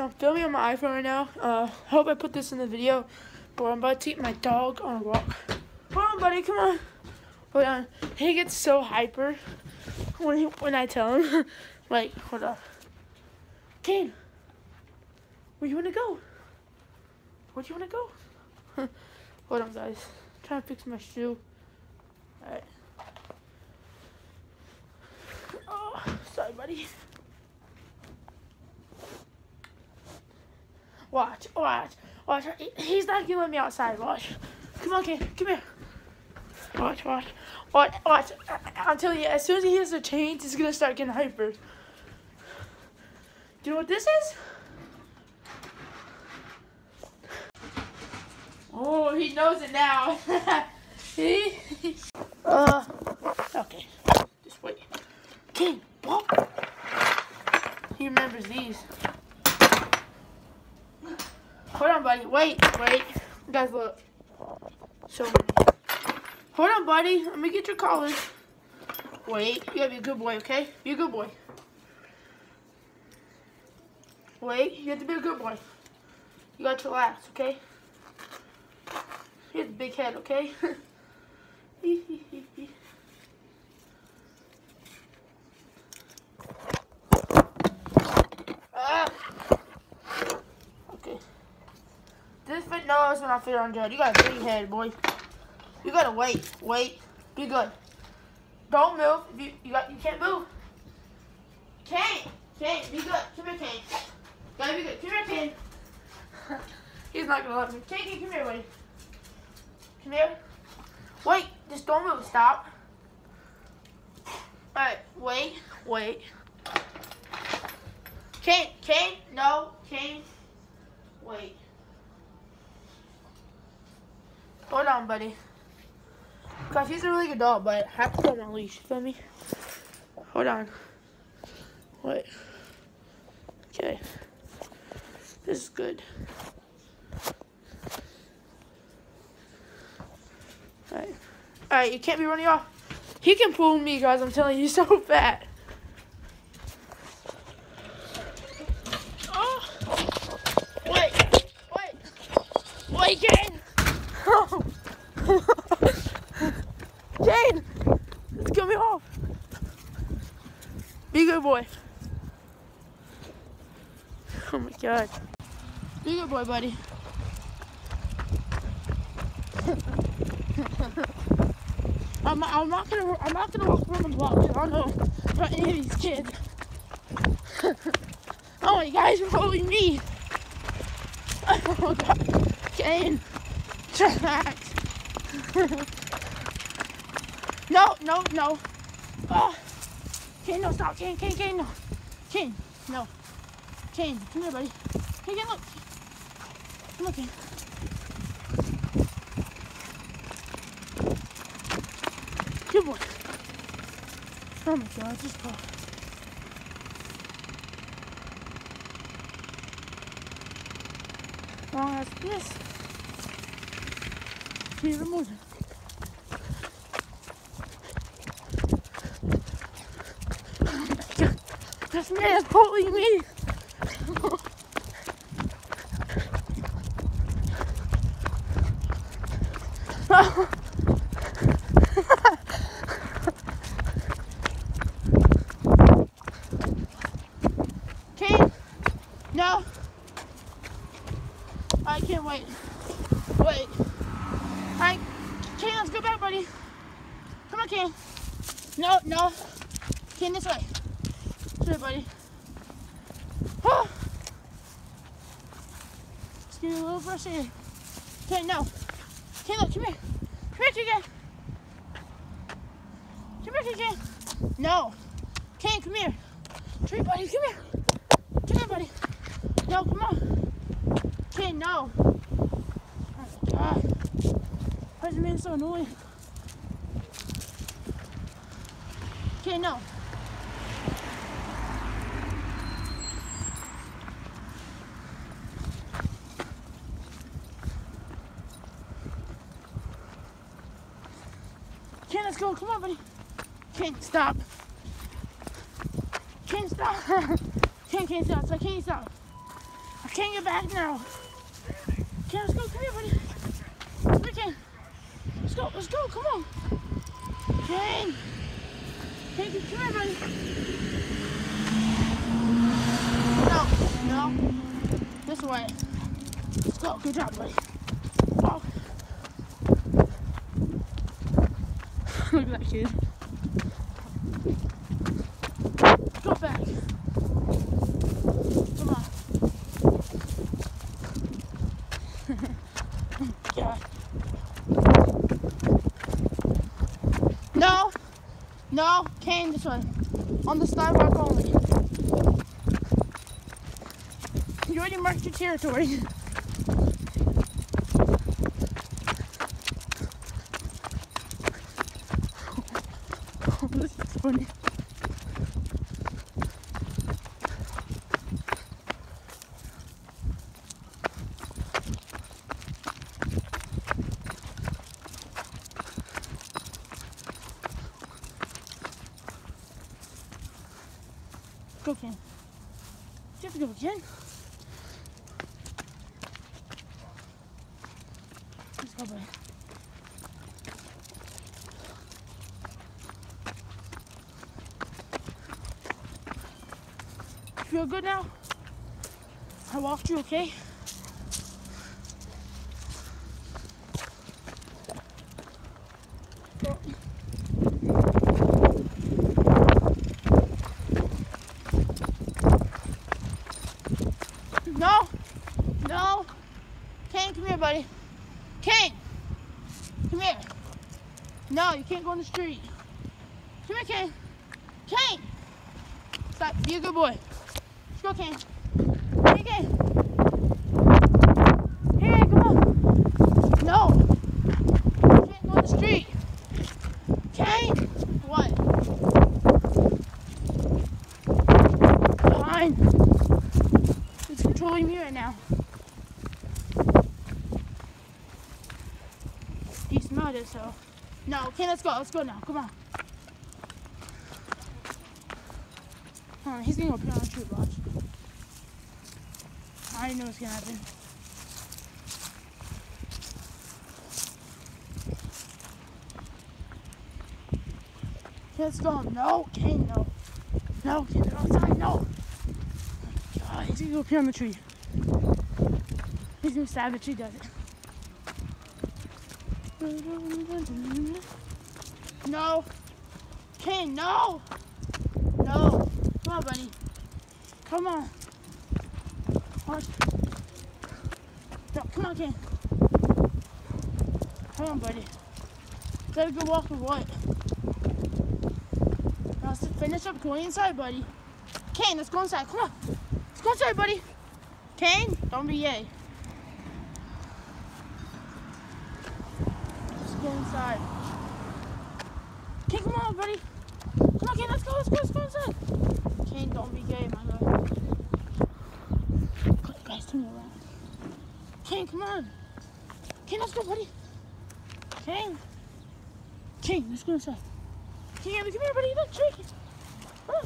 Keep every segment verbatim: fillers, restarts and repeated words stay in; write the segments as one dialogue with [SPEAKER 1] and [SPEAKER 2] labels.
[SPEAKER 1] I'm filming on my iPhone right now. Uh, hope I put this in the video, but I'm about to take my dog on a walk. Hold on, buddy, come on. Hold on. He gets so hyper when he, when I tell him. Like, hold on. Kane, where you wanna go? Where do you wanna go? Hold on, guys. I'm trying to fix my shoe. All right. Oh, sorry, buddy. Watch, watch, watch. He's not gonna let me outside. Watch. Come on, Kane. Come here. Watch, watch, watch, watch. I'll tell you, as soon as he hears the chains, he's gonna start getting hyper. Do you know what this is? Oh, he knows it now. He, uh, okay. Just wait. Kane, walk. He remembers these. Hold on, buddy. Wait, wait. Guys, look. Show me. Hold on, buddy. Let me get your collar. Wait. You gotta be a good boy, okay? Be a good boy. Wait. You have to be a good boy. You gotta relax, okay? He has a big head, okay? Ah. Okay. This fit knows when I fit on Judd. You got a big head, boy. You gotta wait, wait. Be good. Don't move. If you you got you can't move. Kane, Kane, be good. Come here, Kane. Gotta be good. Come here, Kane. He's not gonna let me. Kane, Kane, come here, buddy. Come here. Wait, just don't move. Stop. All right, wait, wait. Kane, Kane, no, Kane. Wait. Hold on, buddy. Gosh, he's a really good dog, but I have to put him on a leash. You feel me? Hold on. Wait. Okay. This is good. Alright. Alright, you can't be running off. He can pull me, guys. I'm telling you, he's so fat. Oh. Wait. Wait. Wait, Kane. Oh. Kane, let's get me off. Be a good boy. Oh my God. Be a good boy, buddy. I'm, I'm not gonna. I'm not gonna walk around the block. I don't know about any of these kids. Oh, you guys are following me. Oh God, Kane, relax. No, no, no. Oh. Kane, no, stop. Kane, Kane, Kane, no. Kane, no. Kane, come here, buddy. Kane, Kane, look. Come on, Kane. Good boy. Oh my God, just go. Long as this. Keep it moving. This man is pulling me. Oh. Kane, no. I can't wait. Wait. Alright, Kane, let's go back, buddy. Come on, Kane. No, no. Kane, this way. Here, buddy. Oh. Just give me a little brush here. Okay, no. Okay, look, come here. Come here, Kane. Come here, Kane. No. Kane, come here. Come here, buddy. Come here. Come here, buddy. No, come on. Kane, no. Oh my God. Why is it being so annoying? Kane, no. Kane, let's go. Come on, buddy. Kane, stop. Kane, stop. Kane, Kane, stop. So Kane, stop. Can't get back now. Okay, let's go. Come here, buddy. Come here, Ken. Let's go. Let's go. Come on. Ken. Ken, come here, buddy. No. No. This way. Let's go. Good job, buddy. Oh. Look at that kid. Go back. Come on. Yeah. No. No. Kane, this way. On the sidewalk only. You already marked your territory. This is funny. Go, Ken. You have to go, Ken. Let's go, buddy. Feel good now? I walked you, okay? No, no. Kane, come here, buddy. Kane, come here. No, you can't go in the street. Come here, Kane. Kane, stop. Be a good boy. Let's go, Kane. Here, Kane. Here, come on. No, you can't go in the street. Kane, what? Fine. It's controlling me right now. He smelled it, so. No, okay, let's go. Let's go now. Come on. Hold on, he's gonna go put on a tree, watch. I already know what's gonna happen. Okay, let's go. No, Kane, no. No, Kane, they're outside, no. God, he's gonna go pee on the tree. He's gonna stab the tree, does it? No. Kane, no. No. Come on, buddy. Come on. Watch. No, come on, Kane. Come on, buddy. Gotta go walk or what? Now let's finish up going inside, buddy. Kane, let's go inside. Come on. Let's go inside, buddy. Kane, don't be yay. Let's go inside. Kane, come on, buddy. Come on, Kane, let's go, let's go, let's go inside. Kane, don't be gay, my guy. Guys, turn me around. Kane, come on. Kane, let's go, buddy. Kane. Kane, let's go inside. Kane, come here, buddy. Look, tree. Oh.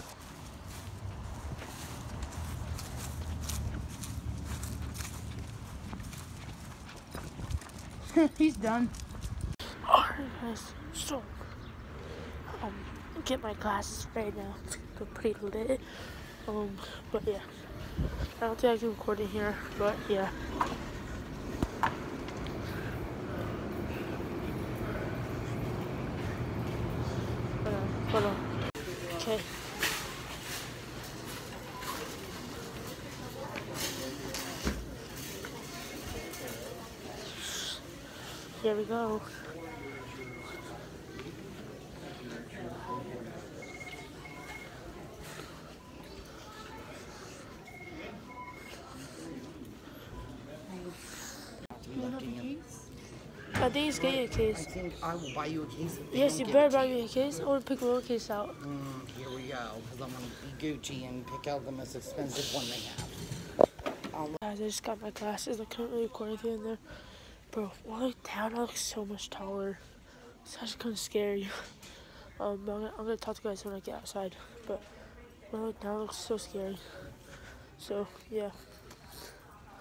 [SPEAKER 1] He's done. Alright, guys. So, um, get my glasses right now. They're pretty lit. Um, but yeah. I don't think I can record it here, but yeah. Hold on, hold on. Okay. Here we go. I think it's getting a case.
[SPEAKER 2] I think I will buy you a case.
[SPEAKER 1] Yes, you better buy me a case. I want to pick a little case out.
[SPEAKER 2] Mm, here we go, because I'm going to be Gucci and pick out the most expensive one they have. Um,
[SPEAKER 1] Guys, I just got my glasses. I couldn't really record anything in there. Bro, when I look down, I look so much taller. It's actually kind of scary. Um, but I'm gonna, I'm gonna talk to you guys when I get outside. But when I look down, it looks so scary. So, yeah.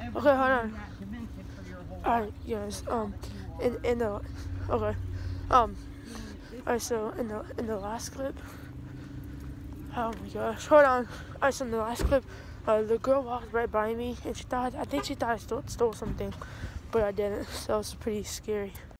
[SPEAKER 1] Okay, hold on. Alright, yes. Um, in in the okay. Um. Alright, so in the in the last clip. Oh my gosh, hold on. Alright, so in the last clip, uh, the girl walked right by me, and she thought I think she thought I stole, stole something, but I didn't. So it was pretty scary.